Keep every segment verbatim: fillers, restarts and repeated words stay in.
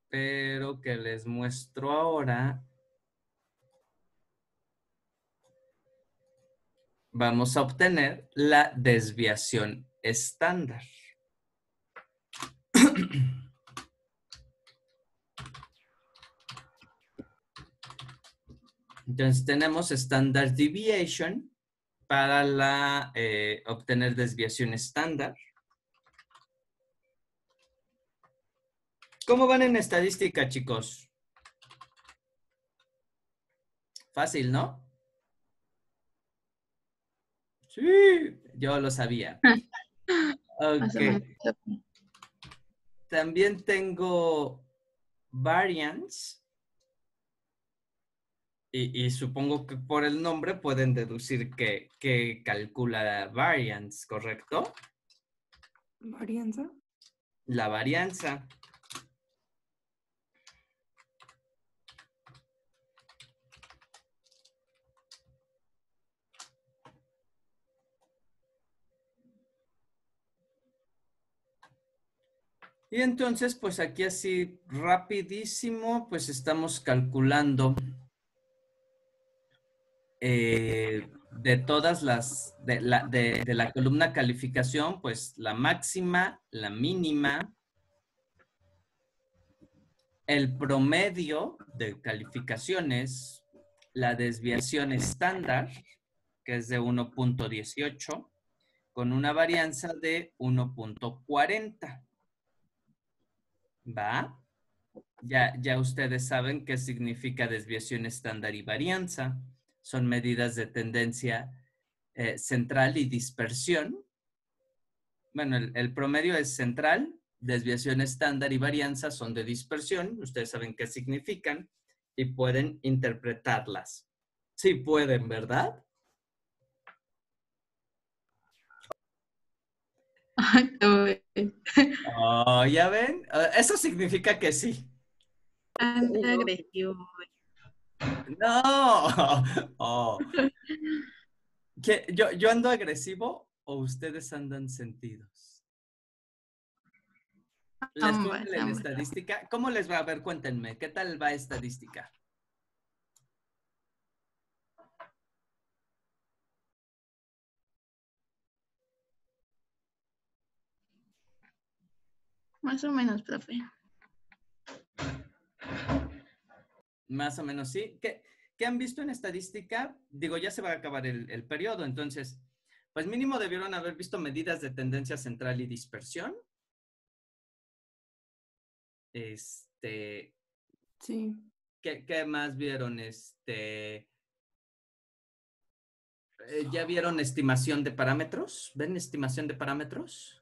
pero que les muestro ahora. Vamos a obtener la desviación estándar. Entonces tenemos standard deviation para la, eh, obtener desviación estándar. ¿Cómo van en estadística, chicos? Fácil, ¿no? Sí, yo lo sabía. Más o Ok. menos. También tengo variance. Y, y supongo que por el nombre pueden deducir que, que calcula variance, ¿correcto? ¿Varianza? La varianza. Y entonces, pues aquí así rapidísimo, pues estamos calculando eh, de todas las, de la, de, de la columna calificación, pues la máxima, la mínima, el promedio de calificaciones, la desviación estándar, que es de uno punto dieciocho, con una varianza de uno punto cuarenta. ¿Va? Ya, ya ustedes saben qué significa desviación estándar y varianza. Son medidas de tendencia eh, central y dispersión. Bueno, el, el promedio es central, desviación estándar y varianza son de dispersión. Ustedes saben qué significan y pueden interpretarlas. Sí pueden, ¿verdad? Oh, ¿ya ven? Uh, eso significa que sí. Anda agresivo. No. Oh. ¿Qué? ¿Yo, ¿Yo ando agresivo o ustedes andan sentidos? ¿Les fue Ambas, mal en ambas. estadística? ¿Cómo les va? A ver, cuéntenme, ¿qué tal va estadística? Más o menos, profe. Más o menos, sí. ¿Qué, qué han visto en estadística? Digo, ya se va a acabar el, el periodo, entonces, pues mínimo debieron haber visto medidas de tendencia central y dispersión. Este, Sí. ¿qué, qué más vieron? Este, eh, ¿ya vieron estimación de parámetros? ¿Ven estimación de parámetros?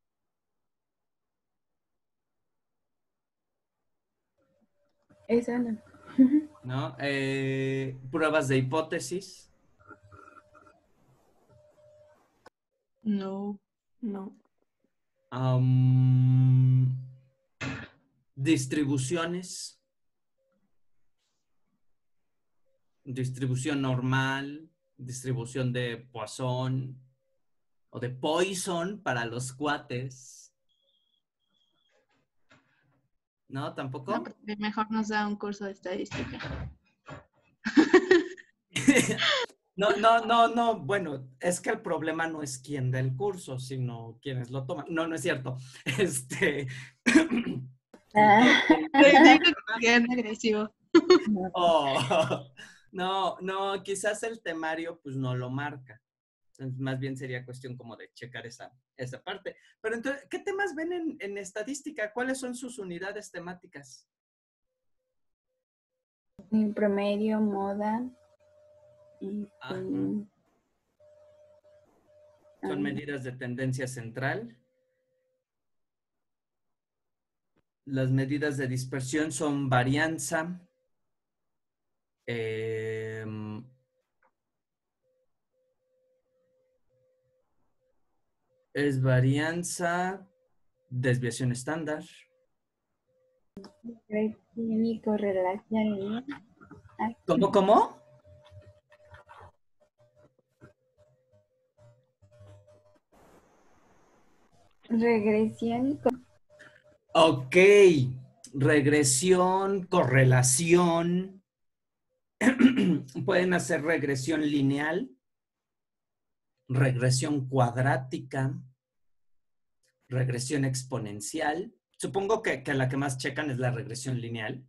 Esa no. ¿No? Eh, pruebas de hipótesis. No. No. Um, distribuciones. Distribución normal, distribución de Poisson o de Poisson para los cuates. ¿No? No, ¿Tampoco? profe, mejor nos da un curso de estadística. No, no, no, no. Bueno, es que el problema no es quién da el curso, sino quienes lo toman. No, no es cierto. Este. Ah, Le digo que anda agresivo. Oh, no, no, quizás el temario pues no lo marca. Entonces, más bien sería cuestión como de checar esa, esa parte. Pero entonces, ¿qué temas ven en, en estadística? ¿Cuáles son sus unidades temáticas? en promedio, moda. Y, Ajá. um, Son um, medidas de tendencia central. Las medidas de dispersión son varianza, eh, es varianza, desviación estándar. regresión y correlación. Ay, ¿Cómo, cómo? regresión y cor- Ok. regresión, correlación. Pueden hacer regresión lineal, regresión cuadrática, regresión exponencial. Supongo que, que la que más checan es la regresión lineal.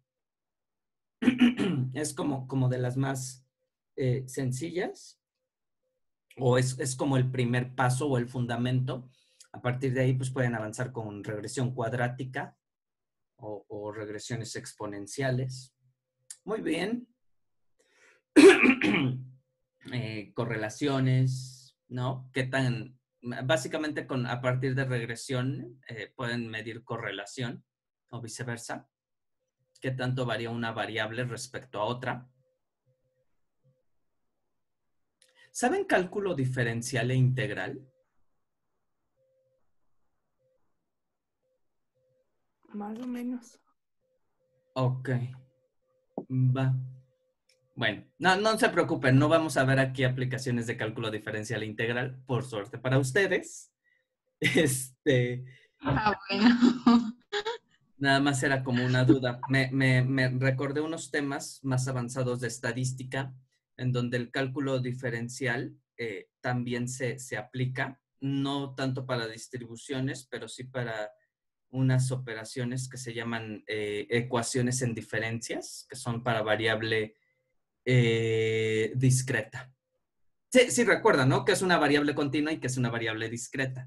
Es como, como de las más eh, sencillas. O es, es como el primer paso o el fundamento. A partir de ahí, pues pueden avanzar con regresión cuadrática o, o regresiones exponenciales. Muy bien. eh, correlaciones, ¿no? ¿Qué tan, básicamente con, a partir de regresión eh, pueden medir correlación o viceversa? ¿Qué tanto varía una variable respecto a otra? ¿Saben cálculo diferencial e integral? Más o menos. Ok. Va. Bueno, no, no se preocupen, no vamos a ver aquí aplicaciones de cálculo diferencial e integral, por suerte para ustedes. Este, Ah, bueno. nada más era como una duda. Me, me, me recordé unos temas más avanzados de estadística, en donde el cálculo diferencial eh, también se, se aplica, no tanto para distribuciones, pero sí para unas operaciones que se llaman eh, ecuaciones en diferencias, que son para variable eh, discreta. Sí, sí recuerdan, ¿no? Que es una variable continua y que es una variable discreta.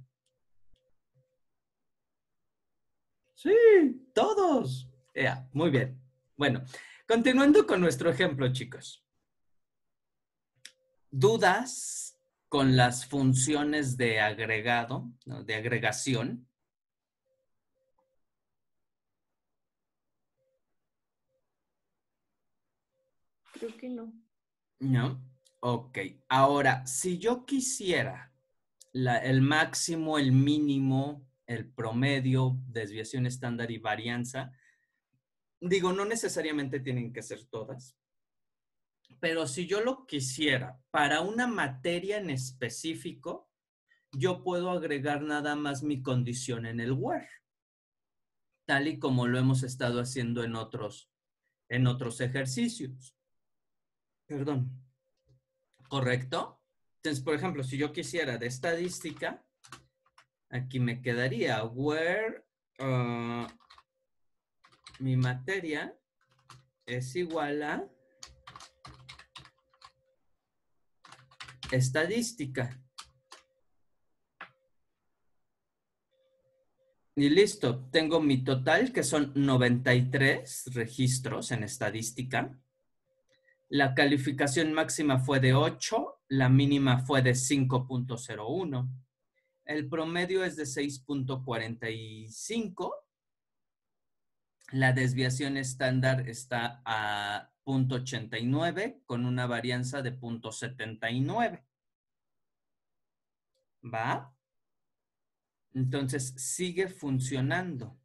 Sí, todos. Yeah, muy bien. Bueno, continuando con nuestro ejemplo, chicos. ¿Dudas con las funciones de agregado, ¿no? De agregación? Creo que no. No. Ok. Ahora, si yo quisiera la, el máximo, el mínimo, el promedio, desviación estándar y varianza, digo, no necesariamente tienen que ser todas, pero si yo lo quisiera para una materia en específico, yo puedo agregar nada más mi condición en el where, tal y como lo hemos estado haciendo en otros, en otros ejercicios. Perdón. ¿Correcto? Entonces, por ejemplo, si yo quisiera de estadística, aquí me quedaría where uh, mi materia es igual a estadística. Y listo, tengo mi total, que son noventa y tres registros en estadística. La calificación máxima fue de ocho, la mínima fue de cinco punto cero uno. El promedio es de seis punto cuarenta y cinco. La desviación estándar está a cero punto ochenta y nueve con una varianza de cero punto setenta y nueve. ¿Va? Entonces, sigue funcionando.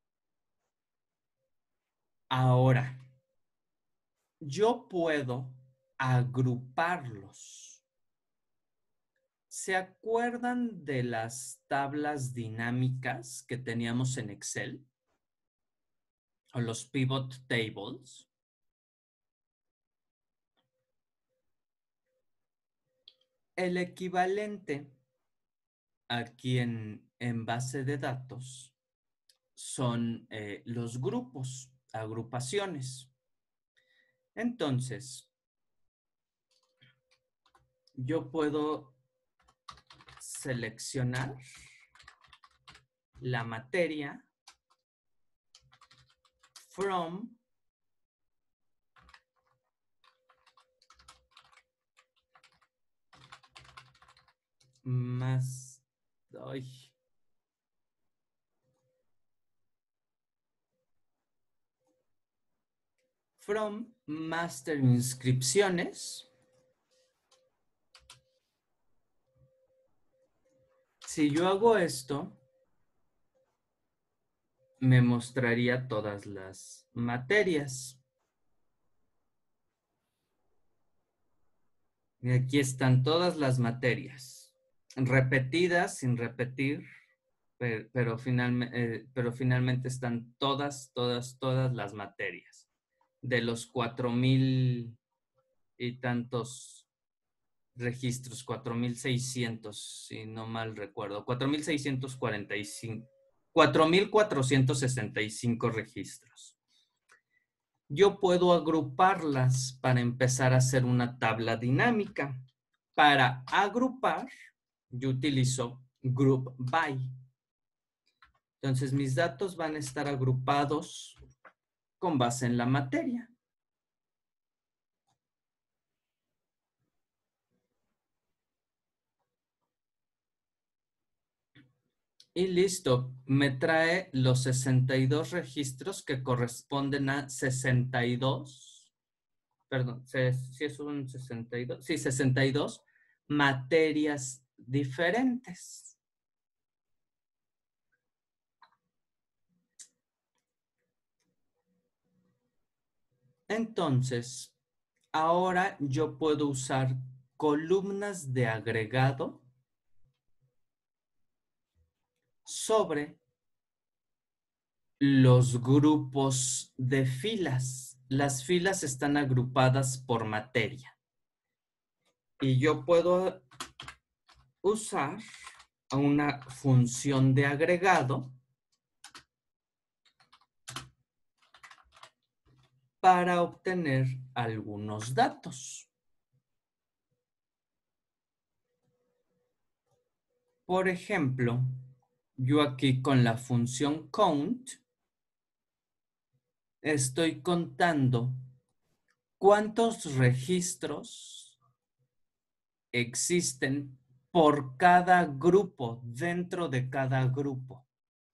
Ahora, yo puedo agruparlos. ¿Se acuerdan de las tablas dinámicas que teníamos en Excel? O los pivot tables. El equivalente aquí en, en base de datos son eh, los grupos, agrupaciones. Entonces, yo puedo seleccionar la materia from más, ay, from master inscripciones. Si yo hago esto, me mostraría todas las materias. Y aquí están todas las materias, repetidas, sin repetir, pero, pero, finalme- eh, pero finalmente están todas, todas, todas las materias. De los cuatro mil y tantos registros, cuatro mil seiscientos, si no mal recuerdo, cuatro mil seiscientos cuarenta y cinco, cuatro mil cuatrocientos sesenta y cinco registros. Yo puedo agruparlas para empezar a hacer una tabla dinámica. Para agrupar, yo utilizo Group By. Entonces, mis datos van a estar agrupados con base en la materia. Y listo, me trae los sesenta y dos registros que corresponden a sesenta y dos, perdón, si es un sesenta y dos, sí, sesenta y dos materias diferentes. Entonces, ahora yo puedo usar columnas de agregado sobre los grupos de filas. Las filas están agrupadas por materia. Y yo puedo usar una función de agregado para obtener algunos datos. Por ejemplo, yo aquí con la función count estoy contando cuántos registros existen por cada grupo, dentro de cada grupo.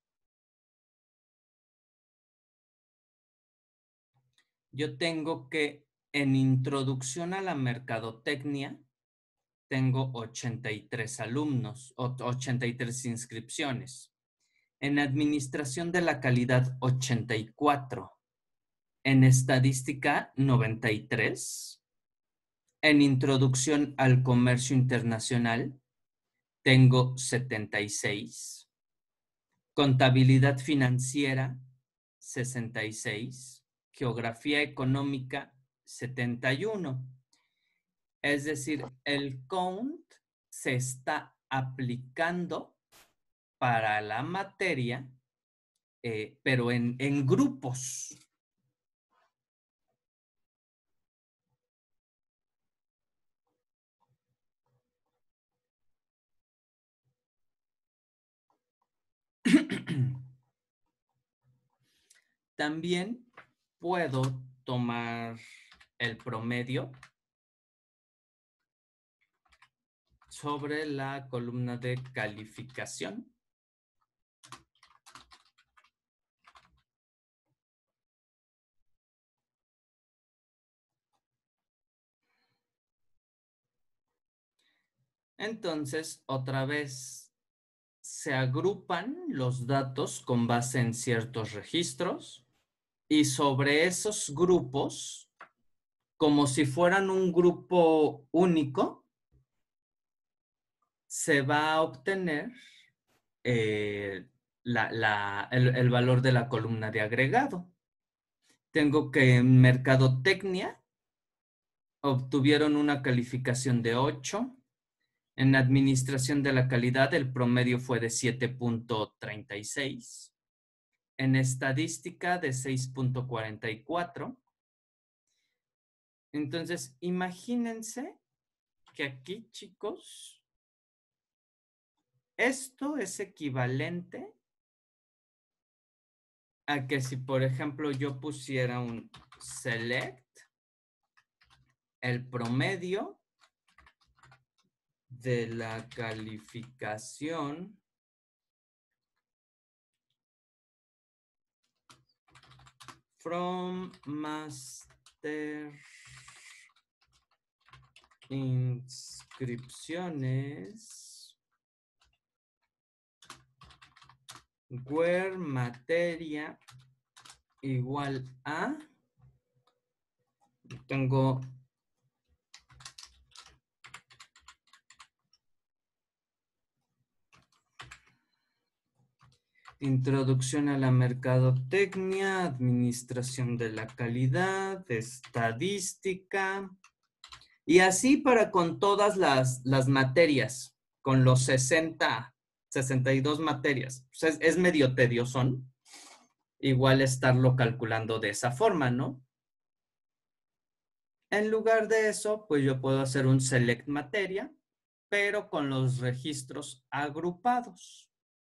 Yo tengo que, en introducción a la mercadotecnia, tengo ochenta y tres alumnos, ochenta y tres inscripciones. En administración de la calidad, ochenta y cuatro. En estadística, noventa y tres. En introducción al comercio internacional, tengo setenta y seis. Contabilidad financiera, sesenta y seis. Geografía económica, setenta y uno. Es decir, el count se está aplicando para la materia, eh, pero en, en grupos. También puedo tomar el promedio sobre la columna de calificación. Entonces, otra vez, se agrupan los datos con base en ciertos registros y sobre esos grupos, como si fueran un grupo único, se va a obtener eh, la, la, el, el valor de la columna de agregado. Tengo que en mercadotecnia obtuvieron una calificación de ocho. En administración de la calidad el promedio fue de siete punto treinta y seis. En estadística de seis punto cuarenta y cuatro. Entonces, imagínense que aquí, chicos, esto es equivalente a que si, por ejemplo, yo pusiera un select, el promedio de la calificación from master inscripciones where materia igual a, tengo Introducción a la mercadotecnia, administración de la calidad, estadística. Y así para con todas las, las materias, con los sesenta, sesenta y dos materias. Pues es, es medio tediosón. Igual estarlo calculando de esa forma, ¿no? En lugar de eso, pues yo puedo hacer un select materia, pero con los registros agrupados.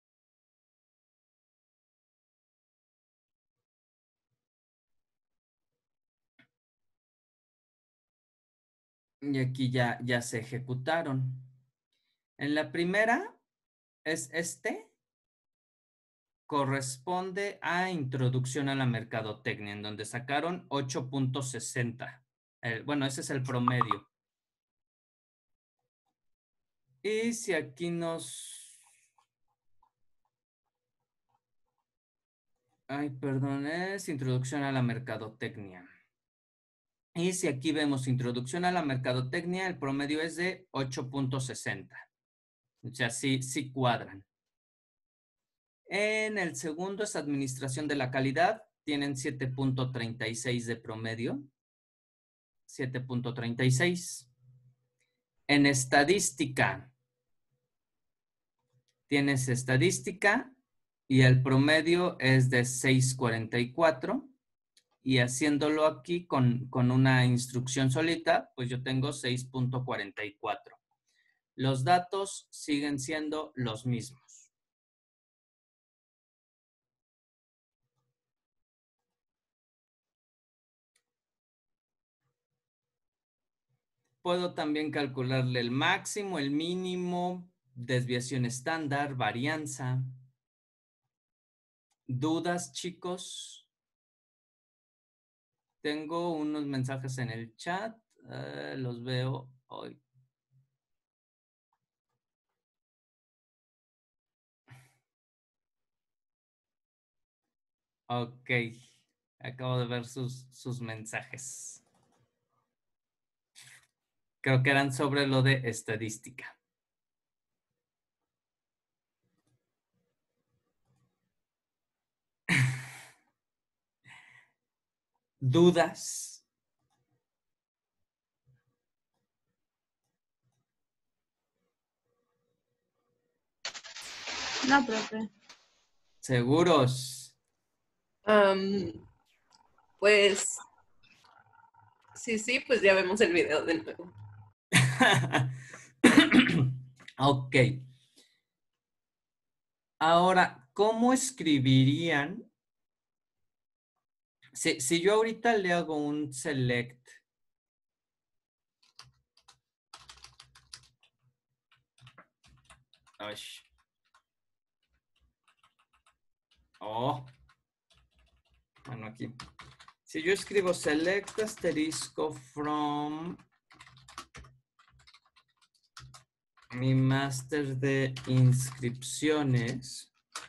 Y aquí ya, ya se ejecutaron. En la primera es este. Corresponde a introducción a la mercadotecnia, en donde sacaron ocho punto sesenta. Eh, bueno, ese es el promedio. Y si aquí nos... Ay, perdón, es introducción a la mercadotecnia. Y si aquí vemos introducción a la mercadotecnia, el promedio es de ocho punto sesenta. O sea, sí, sí cuadran. En el segundo es administración de la calidad. Tienen siete punto treinta y seis de promedio. siete punto treinta y seis. En estadística, tienes estadística y el promedio es de seis punto cuarenta y cuatro. Y haciéndolo aquí con, con una instrucción solita, pues yo tengo seis punto cuarenta y cuatro. Los datos siguen siendo los mismos. Puedo también calcularle el máximo, el mínimo, desviación estándar, varianza. ¿Dudas, chicos? Tengo unos mensajes en el chat. Uh, los veo hoy. Ok. Acabo de ver sus, sus mensajes. Creo que eran sobre lo de estadística. ¿Dudas? No, profe. ¿Seguros? Um, pues, sí, sí, pues ya vemos el video de nuevo. Ok. Ahora, ¿cómo escribirían? Si, si yo ahorita le hago un select. Ay. Oh. Bueno, aquí. Si yo escribo select asterisco from mi máster de inscripciones.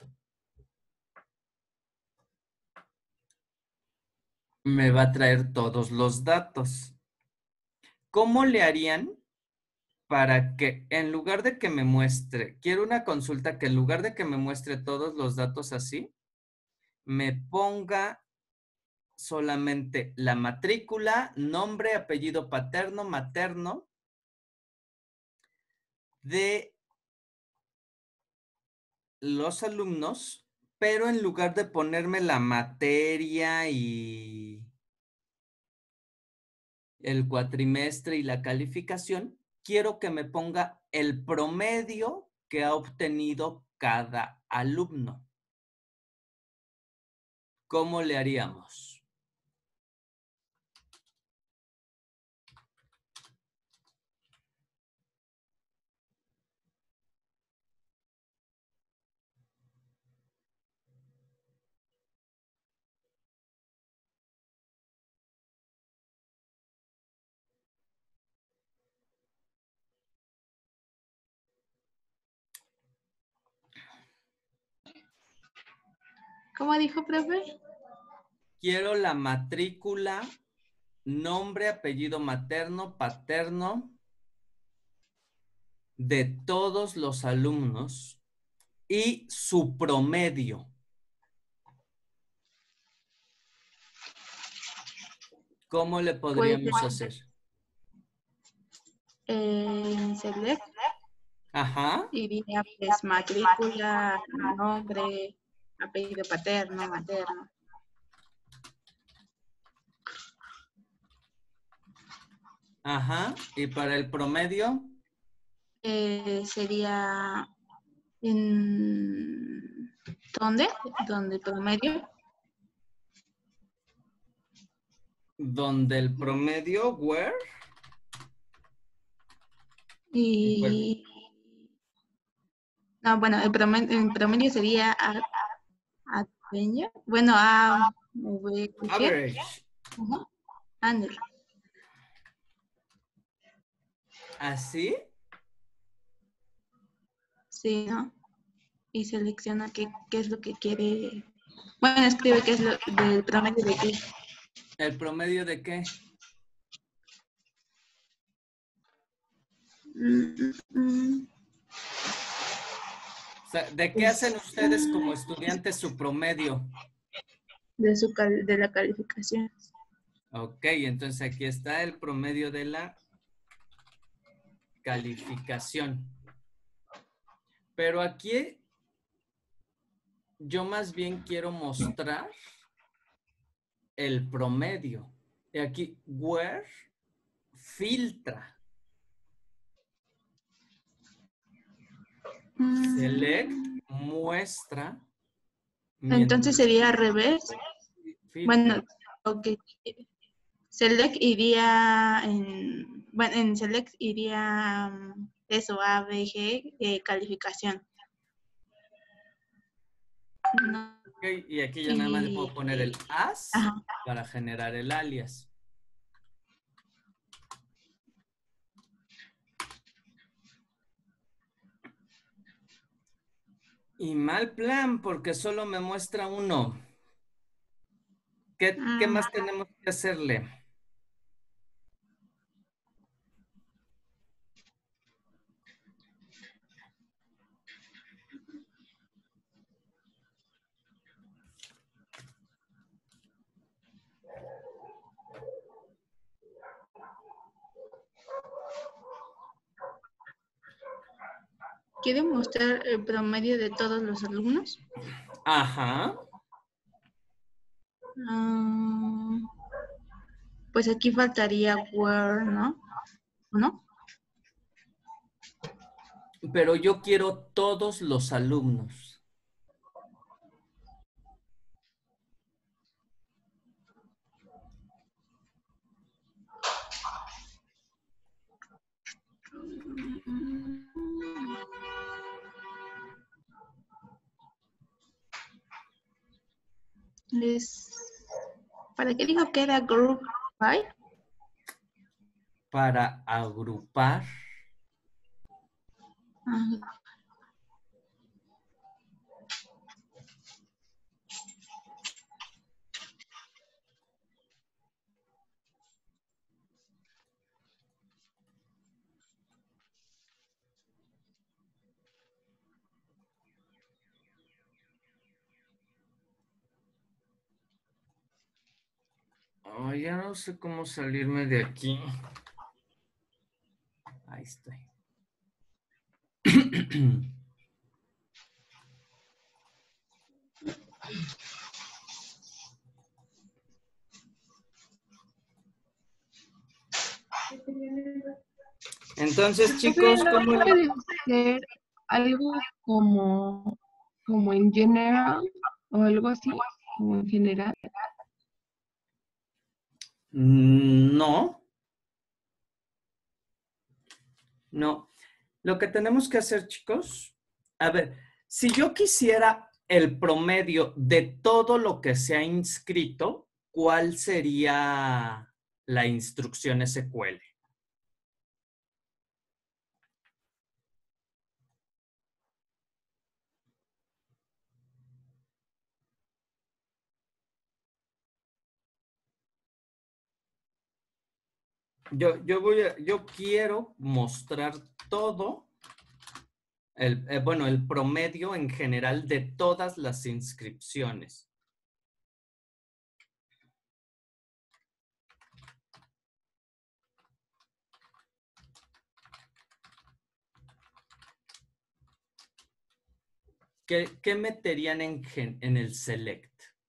Me va a traer todos los datos. ¿Cómo le harían para que en lugar de que me muestre, quiero una consulta que en lugar de que me muestre todos los datos así, me ponga solamente la matrícula, nombre, apellido paterno, materno de los alumnos, pero en lugar de ponerme la materia y el cuatrimestre y la calificación, quiero que me ponga el promedio que ha obtenido cada alumno. ¿Cómo le haríamos? ¿Cómo dijo, profe? Quiero la matrícula, nombre, apellido materno, paterno de todos los alumnos y su promedio. ¿Cómo le podríamos hacer? En select Ajá. iría pues matrícula, nombre, apellido paterno, materno. Ajá. ¿Y para el promedio? Eh, sería en ¿dónde? ¿Dónde promedio? Donde el promedio, where? Y no, bueno, el promedio, el promedio sería a, a, bueno, a v, ¿qué? Average. Ajá. Ándale. ¿Así? Sí, ¿no? Y selecciona qué, qué es lo que quiere. Bueno, escribe qué es lo del promedio de qué. ¿El promedio de qué? Mm, mm, mm. O sea, ¿de qué hacen ustedes como estudiantes su promedio? De su cal- de la calificación. Ok, entonces aquí está el promedio de la calificación. Pero aquí yo más bien quiero mostrar el promedio. Y aquí, where filtra. Mm, Select muestra. Entonces sería al revés. filtra. Bueno, ok. Select iría en, bueno, en Select iría um, eso, A, B, G, eh, calificación. No. Ok, y aquí ya nada más le puedo poner el as Ajá. para generar el alias. Y mal plan, porque solo me muestra uno. ¿Qué, qué más tenemos que hacerle? ¿Quiere mostrar el promedio de todos los alumnos? Ajá. Ah, pues aquí faltaría where, ¿no? ¿No? Pero yo quiero todos los alumnos. Les... ¿Para qué dijo que era group by? Para agrupar. Ah, Oh, ya no sé cómo salirme de aquí. Ahí estoy. Entonces, chicos, ¿no ¿cómo le- puede ser algo como, como en general o algo así, como en general? Mm, No. No. Lo que tenemos que hacer, chicos, a ver, si yo quisiera el promedio de todo lo que se ha inscrito, ¿cuál sería la instrucción S Q L? Yo, yo voy a, yo quiero mostrar todo, el, eh, bueno, el promedio en general de todas las inscripciones. ¿Qué, qué meterían en, gen- en el select?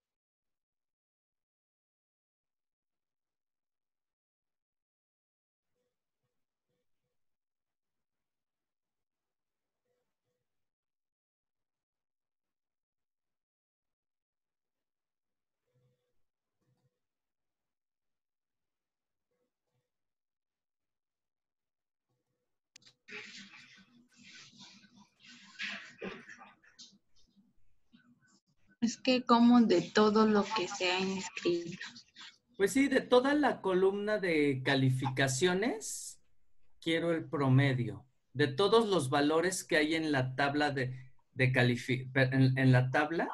Es que como de todo lo que se ha inscrito. Pues sí, de toda la columna de calificaciones, quiero el promedio. De todos los valores que hay en la tabla de, de califi- en, en la tabla.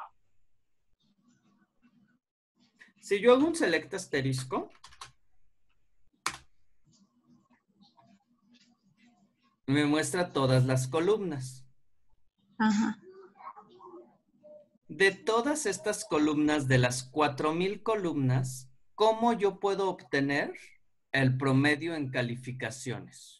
Si yo hago un select asterisco, me muestra todas las columnas. Ajá. De todas estas columnas, de las cuatro mil columnas, ¿cómo yo puedo obtener el promedio en calificaciones?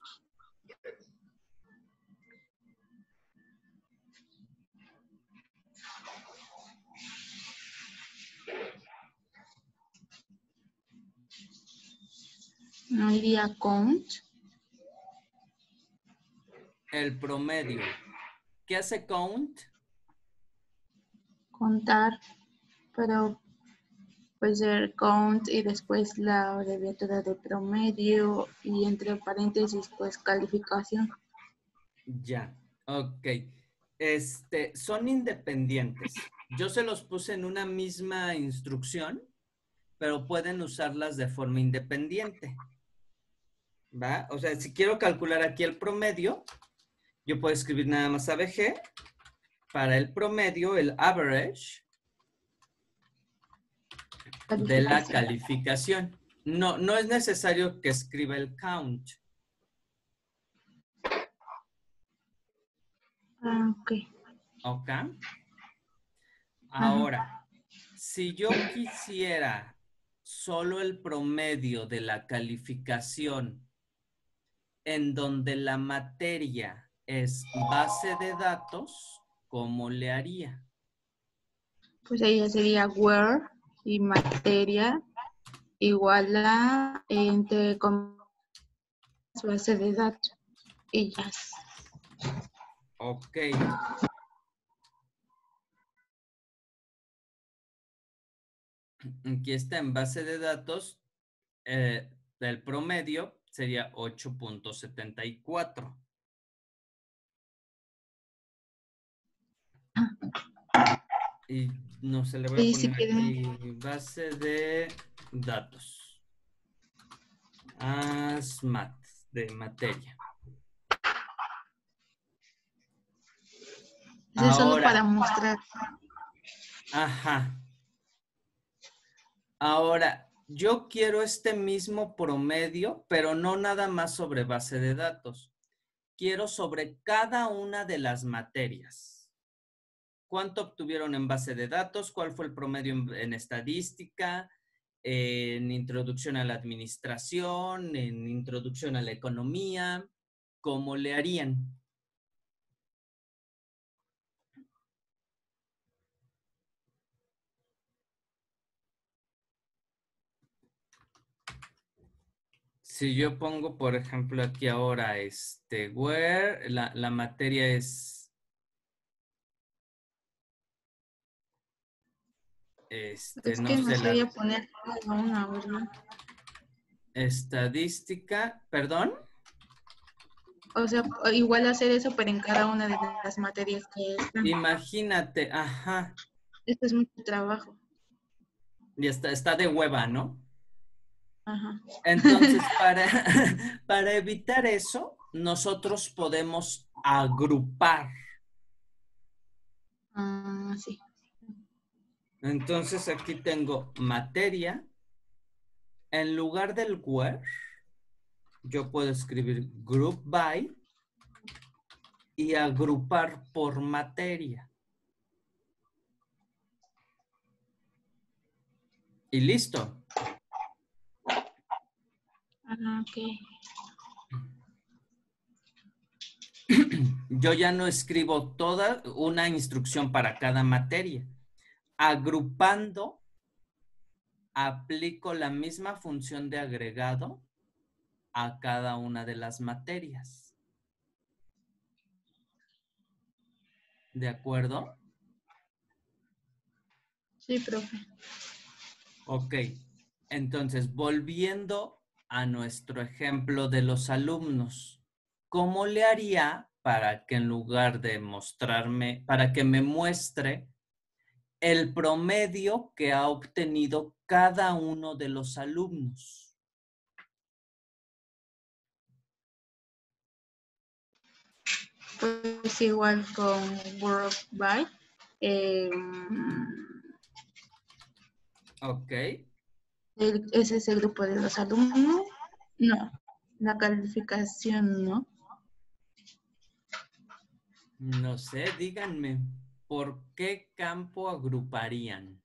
No iría count. El promedio. ¿Qué hace count? Contar, pero puede ser count y después la abreviatura de promedio y entre paréntesis pues calificación. Ya, ok. Este, son independientes. Yo se los puse en una misma instrucción, pero pueden usarlas de forma independiente. ¿Va? O sea, si quiero calcular aquí el promedio, yo puedo escribir nada más A B G. Para el promedio, el average de la calificación. No, no es necesario que escriba el count. Ah, ok. ¿Ok? Ahora, si yo quisiera solo el promedio de la calificación en donde la materia es base de datos, ¿cómo le haría? Pues ahí ya sería where y materia igual a entre con base de datos y ya. Ok. Aquí está en base de datos, eh, del promedio sería ocho punto setenta y cuatro. Y no se le voy a Sí, poner sí quiere. aquí base de datos. ASMAT, de materia. Eso es solo Ahora, para mostrar. ajá. Ahora, yo quiero este mismo promedio, pero no nada más sobre base de datos. Quiero sobre cada una de las materias. ¿Cuánto obtuvieron en base de datos? ¿Cuál fue el promedio en, en estadística? En introducción a la administración, en introducción a la economía. ¿Cómo le harían? Si yo pongo, por ejemplo, aquí ahora, este, where, la, la materia es, este, Es no que no sé, sería la poner cada una, ¿verdad? estadística, ¿perdón? O sea, igual hacer eso, pero en cada una de las materias que están. Imagínate, ajá, Esto es mucho trabajo. y está, está de hueva, ¿no? Ajá. Entonces, para, para evitar eso, nosotros podemos agrupar. Ah, sí. Entonces, aquí tengo materia. En lugar del where, yo puedo escribir group by y agrupar por materia. Y listo. Ah, ok. yo ya no escribo toda una instrucción para cada materia. Agrupando, aplico la misma función de agregado a cada una de las materias. ¿De acuerdo? Sí, profe. Ok. Entonces, volviendo a nuestro ejemplo de los alumnos, ¿cómo le haría para que en lugar de mostrarme, para que me muestre el promedio que ha obtenido cada uno de los alumnos? Pues igual con Work by. Eh, Ok. el- ese es el grupo de los alumnos. No, la calificación no. No sé, díganme, ¿por qué campo agruparían?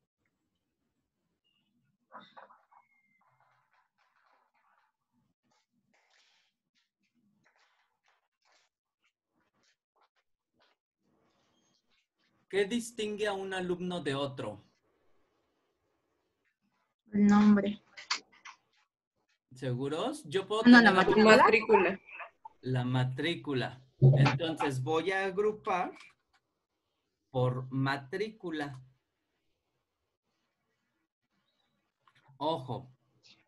¿Qué distingue a un alumno de otro? El nombre. ¿Seguros? Yo puedo No, la tener matrícula. Matrícula. la matrícula. Entonces voy a agrupar por matrícula. Ojo,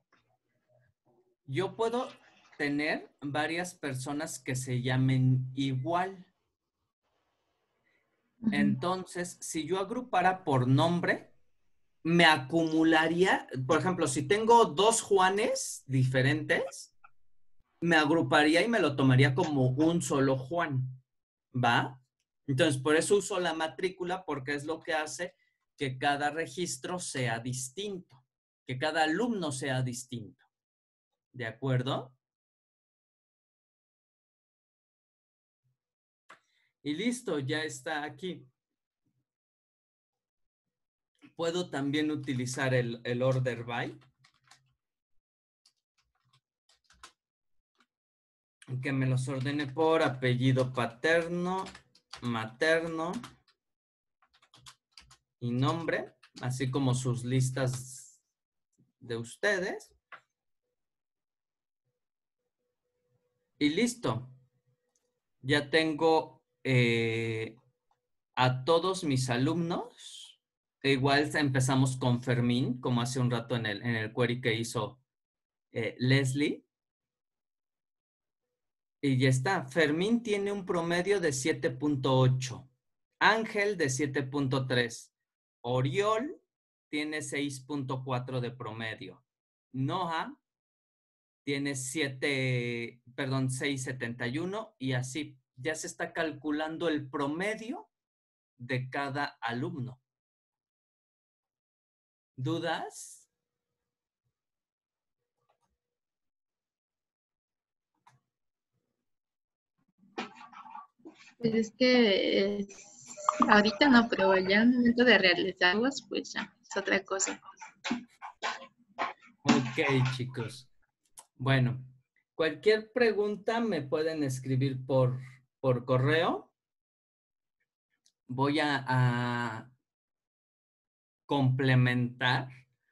yo puedo tener varias personas que se llamen igual. Ujú. Entonces, si yo agrupara por nombre, me acumularía, por ejemplo, si tengo dos Juanes diferentes, me agruparía y me lo tomaría como un solo Juan, ¿va? Entonces, por eso uso la matrícula, porque es lo que hace que cada registro sea distinto, que cada alumno sea distinto. ¿De acuerdo? Y listo, ya está aquí. Puedo también utilizar el, el order by, que me los ordene por apellido paterno, materno y nombre, así como sus listas de ustedes. Y listo. Ya tengo eh, a todos mis alumnos. E igual empezamos con Fermín, como hace un rato en el, en el query que hizo eh, Leslie. Y ya está. Fermín tiene un promedio de siete punto ocho. Ángel de siete punto tres. Oriol tiene seis punto cuatro de promedio. Noah tiene siete, perdón, seis punto setenta y uno y así ya se está calculando el promedio de cada alumno. ¿Dudas? Pues es que es- ahorita no, pero ya al momento de realizarlos, pues ya, es otra cosa. Ok, chicos. Bueno, cualquier pregunta me pueden escribir por, por correo. Voy a, a complementar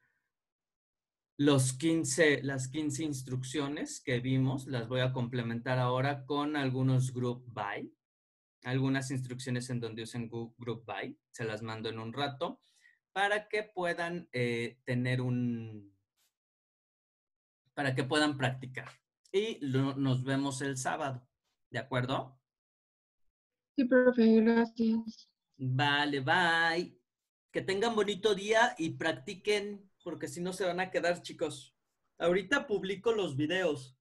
los quince, las quince instrucciones que vimos. Las voy a complementar ahora con algunos group by. Algunas instrucciones en donde usen group by. Se las mando en un rato para que puedan eh, tener un... para que puedan practicar. Y lo, nos vemos el sábado. ¿De acuerdo? Sí, profe, gracias. Vale, bye. Que tengan bonito día y practiquen, porque si no se van a quedar, chicos. Ahorita publico los videos.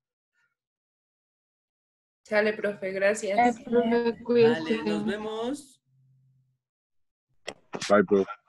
Sale, profe, gracias. Eh, profe, cuídese. Vale, nos vemos. Bye, profe.